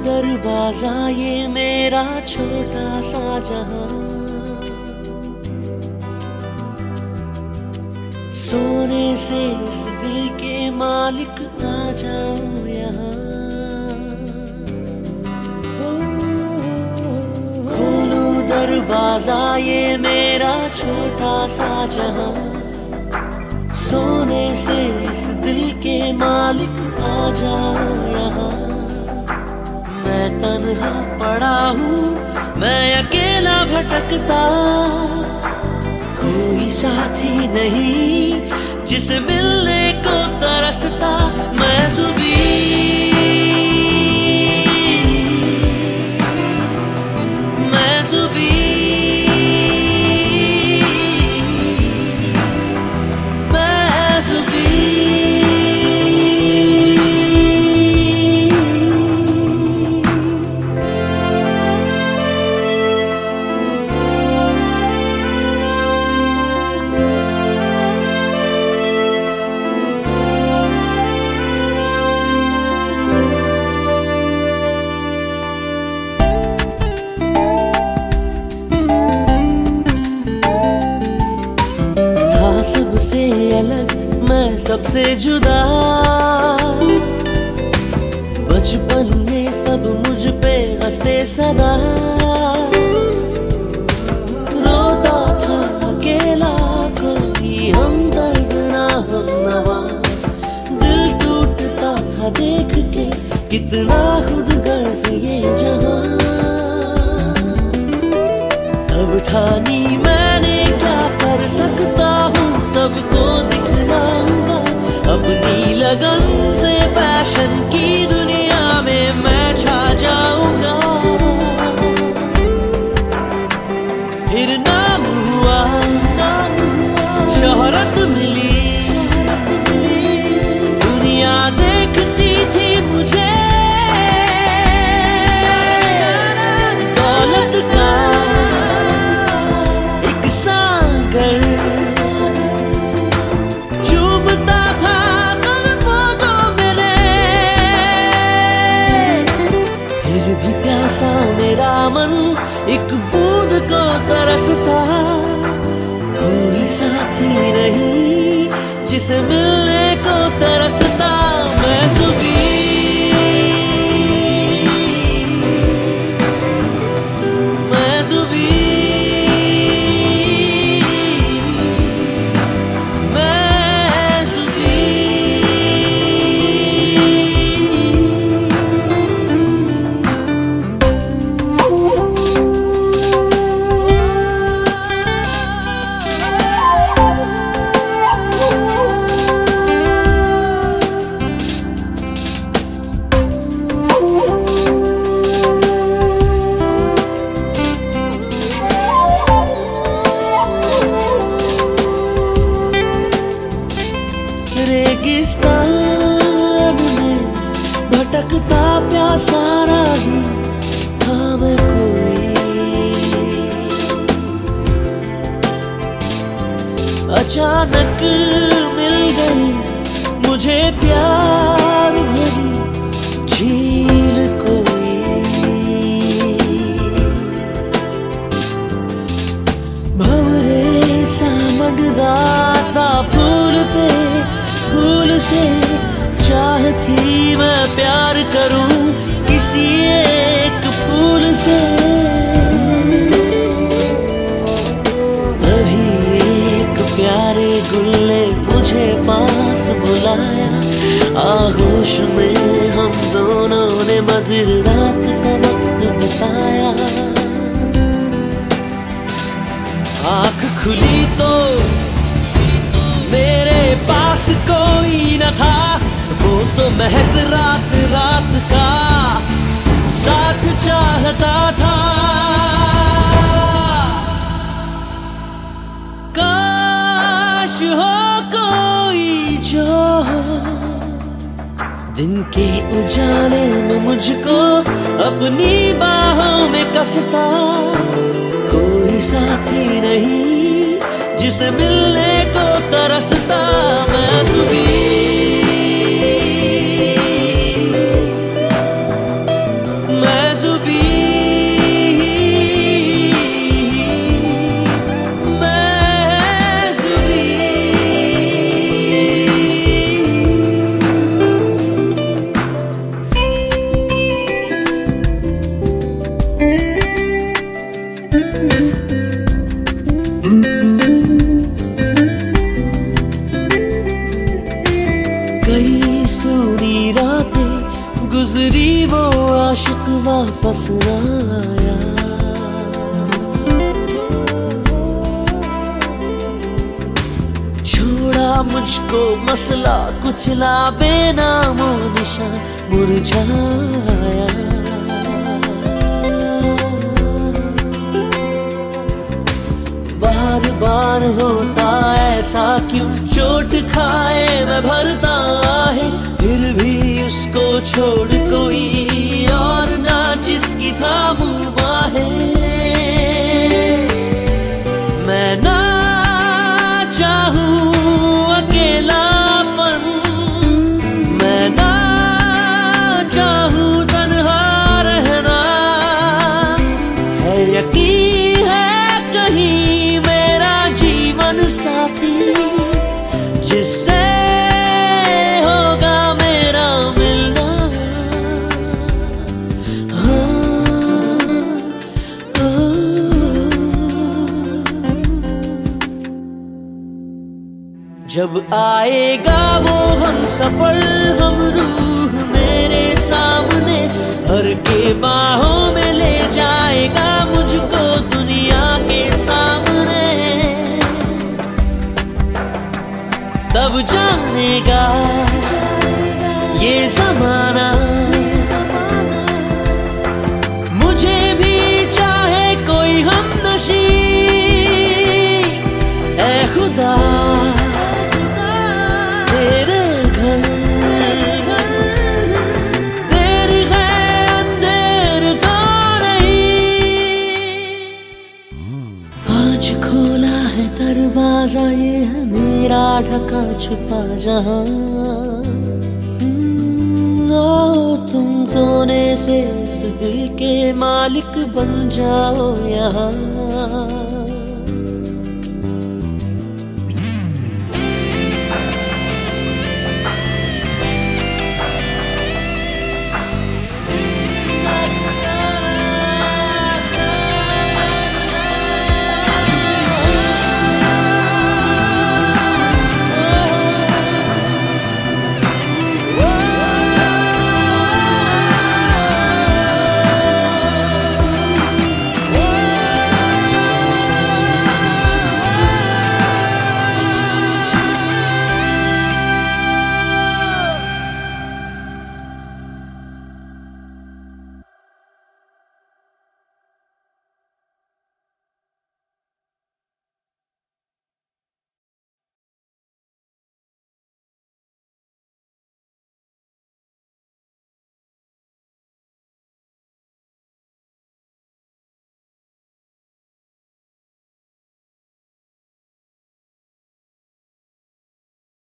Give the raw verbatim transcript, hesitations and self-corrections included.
दरवाजा ये मेरा छोटा सा जहां, सोने से इस दिल के मालिक आ जाओ यहाँ। खोलो दरवाजा ये मेरा छोटा सा जहां, सोने से इस दिल के मालिक आ जाओ यहाँ। मैं तन्हा पड़ा हूँ, मैं अकेला भटकता, कोई साथी नहीं जिसे मिलने को तरसता। मैं ज़ुबी मैं ज़ुबी मैं ज़ुबी अलग, मैं सबसे जुदा, बचपन में सब मुझ पे हंसते सदा। रोता था अकेला, कोई हमदर्द ना हमनवा, दिल टूटता था देख के कितना खुदगर्ज ये जहां। अब ठानी मैंने क्या कर सकता हूँ, सबको दिखलाऊंगा अपनी लगन से, फैशन की दुनिया में मैं छा जाऊंगा। फिर नाम हुआ, शोहरत मिली, दुनिया देखती थी मुझे, दौलत का एक सागर मेरा मन एक बूंद को तरसता। कोई साथी नहीं जिसे मिलने को तरसता। मैं ज़ुबी मैं ज़ुबी रेगिस्तान में भटकता प्यासा राही था मैं कोई, अचानक मिल गई मुझे प्यार भरी झील कोई। भंवरे सा मंडराता फूल पे, फूल से चाहती मैं प्यार करूं किसी एक फूल से। तभी एक प्यारे गुल ने मुझे पास बुलाया, आगोश में हम दोनों ने मधुर रात का वक्त बिताया। आँख खुली तो मेरे पास कोई न था, वो तो महज रात रात का साथ चाहता था। काश हो कोई जो दिन के उजाले में मुझको अपनी बाहों में कसता। कोई साथी नहीं जिसे मिलने को तरसता। मैं ज़ुबी कई सूनी रातें गुजरी वो आशिक वापस न आया। छोड़ा मुझको मसला कुचला बेनामो निशान मुरझाया। बार बार होता ऐसा क्यों, चोट खाए मैं भरता है, फिर भी उसको छोड़ कोई और ना जिसकी थामूं बाहें। मैं ना चाहूं अकेलापन, मैं ना चाहूं तन्हा रहना, है यकीन है कहीं जिससे होगा मेरा मिलना। हाँ, जब आएगा वो हम सफर हम रूह मेरे सामने, भर के बाहों में ले जाएगा मुझको दुनिया के सामने। तब जानेगा ये जमाना मुझे भी चाहे कोई हमनशी। ऐ खुदा तेरे घर तेरी है अंधेर तो नहीं। आज खोला है दरवाजा, ये है मेरा ढका छुपा जहां। ओ तुम सोने से इस दिल के मालिक बन जाओ यहाँ।